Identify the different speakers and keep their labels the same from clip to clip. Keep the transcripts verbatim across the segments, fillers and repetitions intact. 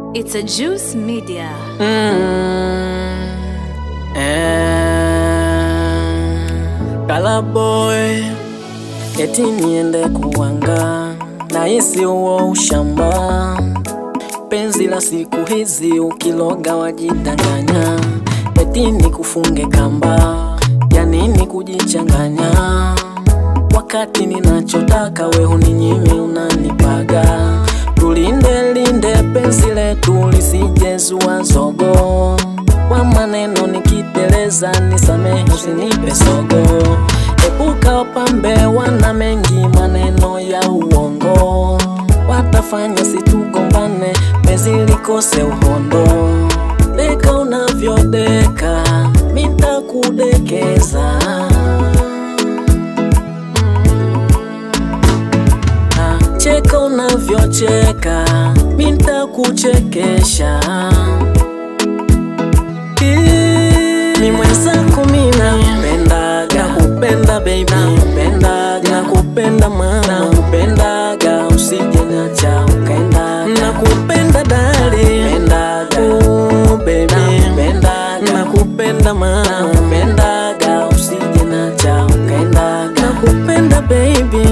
Speaker 1: It's a Juice Media.
Speaker 2: Mm, eh, Kala boy, eti niende kuanga na isi uo ushamba. Penzi la siku hizi ukiloga wajidanganya. Eti ni kufunge kamba, ya nini kujichanganya? Wakati ninachotaka we huninyimi unanipaga. Tulinde linde penzi letu lisije zua zogo. Kwa maneno nikiteleza nisamehe usinipe sogo. Epuka wapambe wana mengi maneno ya uongo. Watafanya situgombane penzi likose uhondo. Deka unavyodeka nitakudekeza. Cheka unavyocheka nitakuchekesha. Ni mwenzako mimi nakupendaga, nakupenda baby, nakupendaga, nakupenda mama, nakupendaga usije niacha ukaenda. Nakupenda darling, nakupendaga oh baby, nakupendaga, nakupenda mama, nakupendaga usije niacha ukaenda. Nakupenda baby.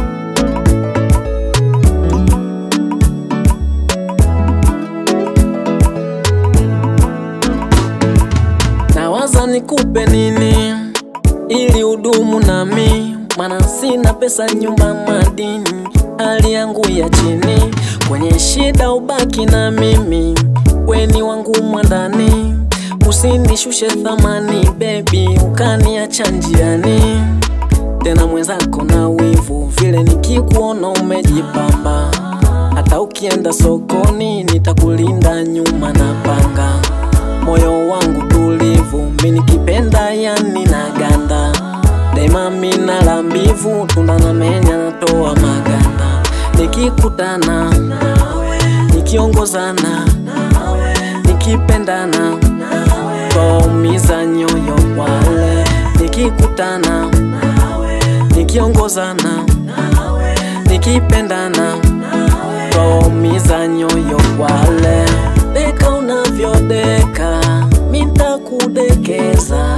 Speaker 2: Nawaza nikupe nini ili udumu nami, mana sina pesa nyumba madini, hali yangu ya chini. Kwenye shida ubaki na mimi, weni wangu mwandani. Usinishushe thamani baby, ukaniacha njiani. Tena mwenzako na wivu, vile nikikuona umejipamba. Hata ukienda sokoni nitakulinda nyuma na panga. Moyo wangu tulivu, mimi nikipenda yani naganda. Daima mina la mbivu, tunda na menya natoa maganda. Nikikutana nawe, nikiongozana nawe, nikipendana twaumiza nyoyo wale. Nikikutana nawe, nikiongozana nawe, nikipendana twaumiza nyoyo wale. Deka unavyodeka nitakudekeza.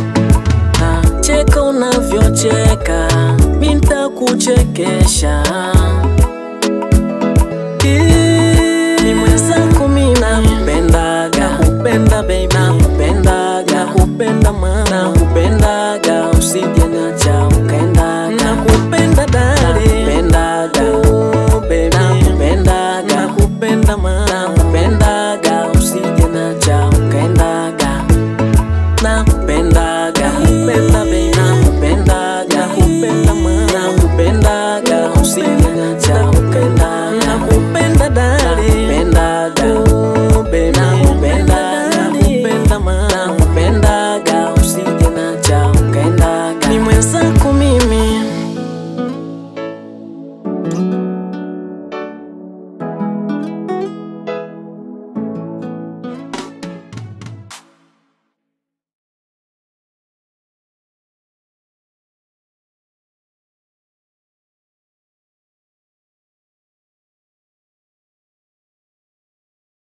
Speaker 2: Cheka unavyocheka nitakuchekesha.